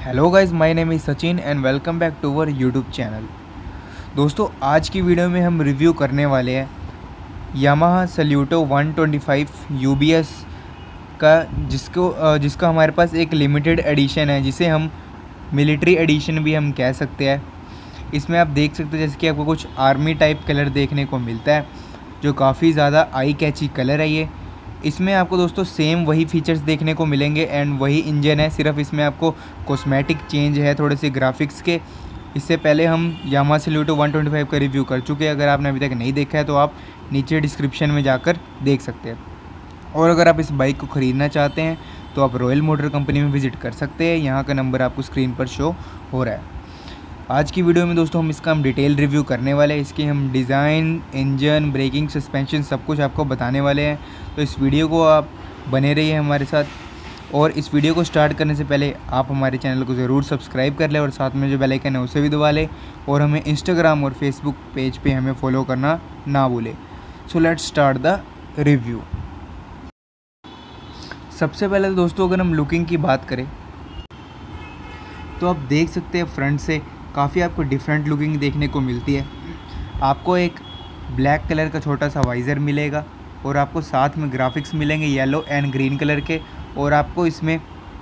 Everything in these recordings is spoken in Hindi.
Hello guys, my name is Sachin and welcome back to our YouTube channel. दोस्तों, आज की वीडियो में हम रिव्यू करने वाले हैं यामाहा सल्यूटो 125 यूबीएस का, जिसका हमारे पास एक लिमिटेड एडिशन है, जिसे हम मिलिट्री एडिशन भी हम कह सकते हैं। इसमें आप देख सकते हैं जैसे कि आपको कुछ आर्मी टाइप कलर देखने को मिलता है, जो काफ़ी ज़्यादा आई कैची कलर है ये। इसमें आपको दोस्तों सेम वही फीचर्स देखने को मिलेंगे एंड वही इंजन है, सिर्फ इसमें आपको कॉस्मेटिक चेंज है थोड़े से ग्राफिक्स के। इससे पहले हम यामाहा सल्यूटो 125 का रिव्यू कर चुके हैं। अगर आपने अभी तक नहीं देखा है तो आप नीचे डिस्क्रिप्शन में जाकर देख सकते हैं। और अगर आप इस बाइक को ख़रीदना चाहते हैं तो आप रॉयल मोटर कंपनी में विज़िट कर सकते हैं। यहाँ का नंबर आपको स्क्रीन पर शो हो रहा है। आज की वीडियो में दोस्तों हम डिटेल रिव्यू करने वाले हैं। इसकी हम डिज़ाइन, इंजन, ब्रेकिंग, सस्पेंशन सब कुछ आपको बताने वाले हैं। तो इस वीडियो को आप बने रहिए हमारे साथ। और इस वीडियो को स्टार्ट करने से पहले आप हमारे चैनल को ज़रूर सब्सक्राइब कर लें और साथ में जो बेल आइकन है उसे भी दबा लें। और हमें इंस्टाग्राम और फेसबुक पेज पे हमें फॉलो करना ना भूलें। So let's start the review. सबसे पहले दोस्तों अगर हम लुकिंग की बात करें तो आप देख सकते हैं फ्रंट से काफ़ी आपको डिफरेंट लुकिंग देखने को मिलती है। आपको एक ब्लैक कलर का छोटा सा वाइज़र मिलेगा और आपको साथ में ग्राफिक्स मिलेंगे येलो एंड ग्रीन कलर के। और आपको इसमें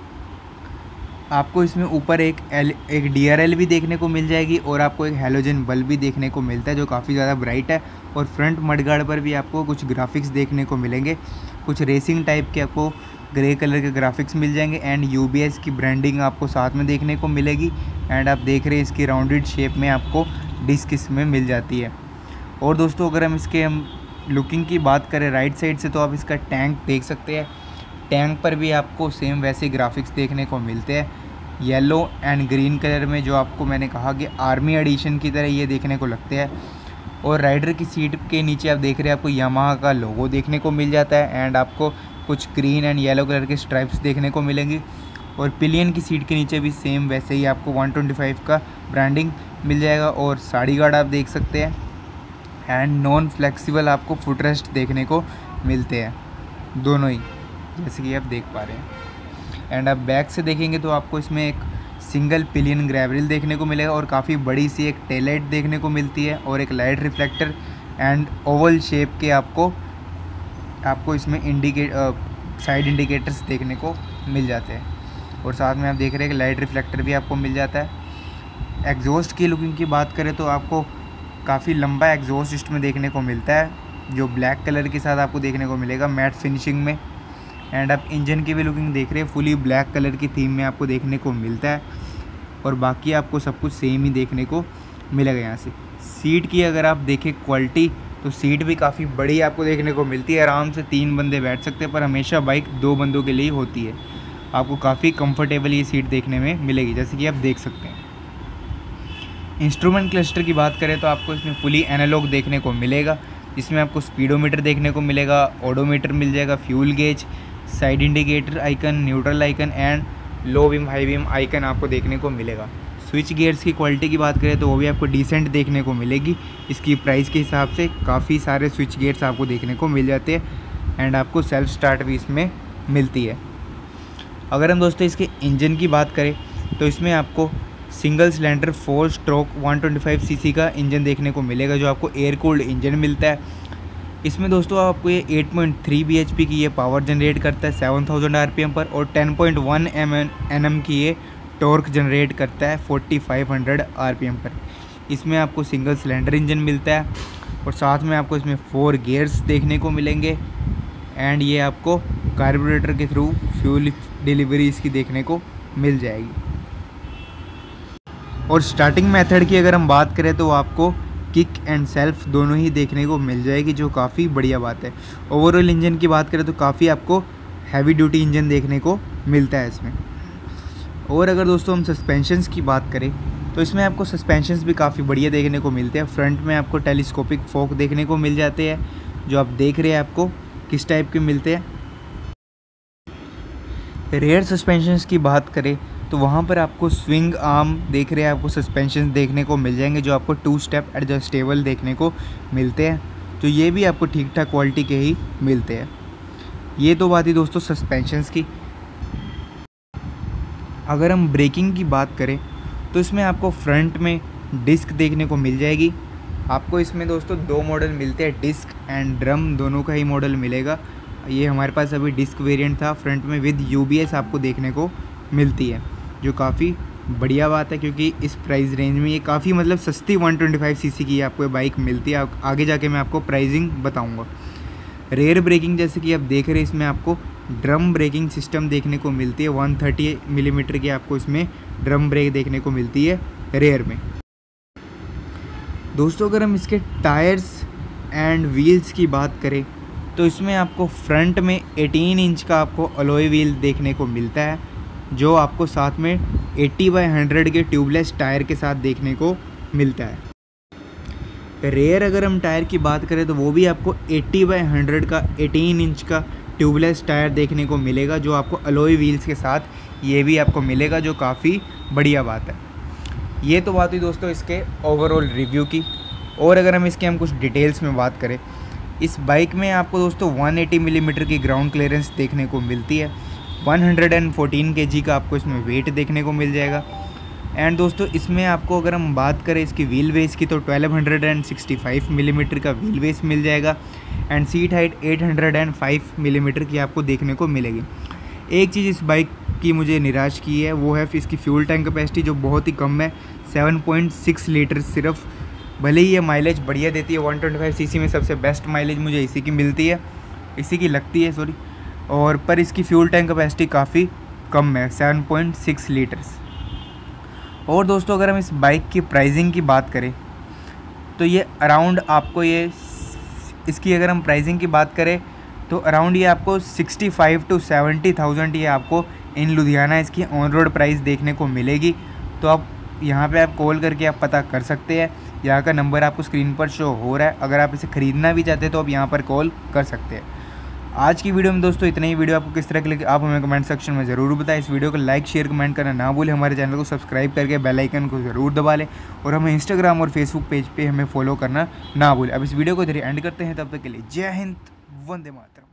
ऊपर एक DRL भी देखने को मिल जाएगी और आपको एक हैलोजन बल्ब भी देखने को मिलता है, जो काफ़ी ज़्यादा ब्राइट है। और फ्रंट मडगार्ड पर भी आपको कुछ ग्राफिक्स देखने को मिलेंगे, कुछ रेसिंग टाइप के आपको ग्रे कलर के ग्राफिक्स मिल जाएंगे एंड UBS की ब्रांडिंग आपको साथ में देखने को मिलेगी। एंड आप देख रहे हैं इसकी राउंडेड शेप में आपको डिस्क इसमें मिल जाती है। और दोस्तों अगर हम लुकिंग की बात करें राइट साइड से तो आप इसका टैंक देख सकते हैं। टैंक पर भी आपको सेम वैसे ग्राफिक्स देखने को मिलते हैं, येलो एंड ग्रीन कलर में, जो आपको मैंने कहा कि आर्मी एडिशन की तरह ये देखने को लगते हैं। और राइडर की सीट के नीचे आप देख रहे हैं आपको यामाहा का लोगो देखने को मिल जाता है एंड आपको कुछ ग्रीन एंड येलो कलर के स्ट्राइप्स देखने को मिलेंगी। और पिलियन की सीट के नीचे भी सेम वैसे ही आपको 125 का ब्रांडिंग मिल जाएगा। और साड़ी गार्ड आप देख सकते हैं एंड नॉन फ्लेक्सिबल आपको फुटरेस्ट देखने को मिलते हैं, दोनों ही, जैसे कि आप देख पा रहे हैं। एंड आप बैक से देखेंगे तो आपको इसमें एक सिंगल पिलियन ग्रैब रेल देखने को मिलेगा और काफ़ी बड़ी सी एक टेल लाइट देखने को मिलती है और एक light reflector and oval shape के आपको इसमें साइड इंडिकेटर्स देखने को मिल जाते हैं। और साथ में आप देख रहे हैं कि लाइट रिफ्लेक्टर भी आपको मिल जाता है। एग्जॉस्ट की लुकिंग की बात करें तो आपको काफ़ी लंबा एग्जॉस्ट इसमें देखने को मिलता है, जो ब्लैक कलर के साथ आपको देखने को मिलेगा मैट फिनिशिंग में। एंड आप इंजन की भी लुकिंग देख रहे हैं, फुली ब्लैक कलर की थीम में आपको देखने को मिलता है। और बाकी आपको सब कुछ सेम ही देखने को मिलेगा। यहाँ से सीट की अगर आप देखें क्वालिटी तो सीट भी काफ़ी बड़ी आपको देखने को मिलती है। आराम से 3 बंदे बैठ सकते हैं, पर हमेशा बाइक 2 बंदों के लिए होती है। आपको काफ़ी कंफर्टेबल ये सीट देखने में मिलेगी, जैसे कि आप देख सकते हैं। इंस्ट्रूमेंट क्लस्टर की बात करें तो आपको इसमें फुली एनालॉग देखने को मिलेगा, जिसमें आपको स्पीडोमीटर देखने को मिलेगा, ओडोमीटर मिल जाएगा, fuel gauge, side indicator icon, neutral icon and low beam high beam icon आपको देखने को मिलेगा। स्विच गियर्स की क्वालिटी की बात करें तो वो भी आपको डिसेंट देखने को मिलेगी। इसकी प्राइस के हिसाब से काफ़ी सारे स्विच गियर्स आपको देखने को मिल जाते हैं एंड आपको सेल्फ स्टार्ट भी इसमें मिलती है। अगर हम दोस्तों इसके इंजन की बात करें तो इसमें आपको सिंगल सिलेंडर 4 स्ट्रोक 125 सीसी का इंजन देखने को मिलेगा, जो आपको एयर कूल्ड इंजन मिलता है। इसमें दोस्तों आपको ये 8.3 bhp की ये पावर जनरेट करता है 7000 RPM पर और 10.1 Nm की ये टॉर्क जनरेट करता है 4500 RPM पर। इसमें आपको सिंगल सिलेंडर इंजन मिलता है और साथ में आपको इसमें 4 गियर्स देखने को मिलेंगे एंड ये आपको कार्बोरेटर के थ्रू फ्यूल डिलीवरी इसकी देखने को मिल जाएगी। और स्टार्टिंग मेथड की अगर हम बात करें तो आपको किक एंड सेल्फ दोनों ही देखने को मिल जाएगी, जो काफ़ी बढ़िया बात है। ओवरऑल इंजन की बात करें तो काफ़ी आपको हैवी ड्यूटी इंजन देखने को मिलता है इसमें। और अगर दोस्तों हम सस्पेंशंस की बात करें तो इसमें आपको सस्पेंशंस भी काफ़ी बढ़िया देखने को मिलते हैं। फ्रंट में आपको टेलीस्कोपिक फोक देखने को मिल जाते हैं, जो आप देख रहे हैं आपको किस टाइप के मिलते हैं। रेयर सस्पेंशंस की बात करें तो वहाँ पर आपको स्विंग आर्म देख रहे हैं, आपको सस्पेंशन देखने को मिल जाएंगे, जो आपको 2 स्टेप एडजस्टेबल देखने को मिलते हैं, तो ये भी आपको ठीक ठाक क्वालिटी के ही मिलते हैं। ये तो बात ही दोस्तों सस्पेंशंस की। अगर हम ब्रेकिंग की बात करें तो इसमें आपको फ्रंट में डिस्क देखने को मिल जाएगी। आपको इसमें दोस्तों 2 मॉडल मिलते हैं, डिस्क एंड ड्रम दोनों का ही मॉडल मिलेगा। ये हमारे पास अभी डिस्क वेरिएंट था। फ्रंट में विद यूबीएस आपको देखने को मिलती है, जो काफ़ी बढ़िया बात है क्योंकि इस प्राइस रेंज में ये काफ़ी मतलब सस्ती 125 सीसी की आपको ये बाइक मिलती है। आगे जाके मैं आपको प्राइसिंग बताऊँगा। रेयर ब्रेकिंग जैसे कि आप देख रहे हैं, इसमें आपको ड्रम ब्रेकिंग सिस्टम देखने को मिलती है। 130 मिलीमीटर की आपको इसमें ड्रम ब्रेक देखने को मिलती है रेयर में। दोस्तों अगर हम इसके टायर्स एंड व्हील्स की बात करें तो इसमें आपको फ्रंट में 18 इंच का आपको अलॉय व्हील देखने को मिलता है, जो आपको साथ में 80/100 के ट्यूबलेस टायर के साथ देखने को मिलता है। रेयर अगर हम टायर की बात करें तो वो भी आपको 80/100 का 18 इंच का ट्यूबलेस टायर देखने को मिलेगा, जो आपको अलॉय व्हील्स के साथ ये भी आपको मिलेगा, जो काफ़ी बढ़िया बात है। ये तो बात हुई दोस्तों इसके ओवरऑल रिव्यू की। और अगर हम कुछ डिटेल्स में बात करें, इस बाइक में आपको दोस्तों 180 मिलीमीटर की ग्राउंड क्लियरेंस देखने को मिलती है। 114 kg का आपको इसमें वेट देखने को मिल जाएगा। एंड दोस्तों इसमें आपको अगर हम बात करें इसकी व्हील बेस की तो 1265 मिलीमीटर का व्हील बेस मिल जाएगा। एंड सीट हाइट 805 मिलीमीटर की आपको देखने को मिलेगी। एक चीज़ इस बाइक की मुझे निराश की है, वो है इसकी फ्यूल टैंक कैपेसिटी, जो बहुत ही कम है, 7.6 लीटर सिर्फ। भले ही ये माइलेज बढ़िया देती है, 125 सीसी में सबसे बेस्ट माइलेज मुझे इसी की मिलती है, इसी की लगती है सॉरी। और पर इसकी फ्यूल टैंक कैपेसिटी काफ़ी कम है, 7.6 लीटर्स। और दोस्तों अगर हम इस बाइक की प्राइसिंग की बात करें तो ये अराउंड आपको इसकी अगर हम प्राइसिंग की बात करें तो अराउंड ये आपको 65 to 70,000 ये आपको इन लुधियाना इसकी ऑन रोड प्राइस देखने को मिलेगी। तो आप यहाँ पे आप कॉल करके आप पता कर सकते हैं। यहाँ का नंबर आपको स्क्रीन पर शो हो रहा है। अगर आप इसे ख़रीदना भी चाहते हैं तो आप यहाँ पर कॉल कर सकते हैं। आज की वीडियो में दोस्तों इतना ही। वीडियो आपको किस तरह की लगी आप हमें कमेंट सेक्शन में ज़रूर बताएं। इस वीडियो को लाइक शेयर कमेंट करना ना भूलें। हमारे चैनल को सब्सक्राइब करके बेल आइकन को ज़रूर दबा लें और हमें इंस्टाग्राम और फेसबुक पेज पे हमें फॉलो करना ना भूलें। अब इस वीडियो को इधर एंड करते हैं। तब तक के लिए जय हिंद, वंदे मातरम।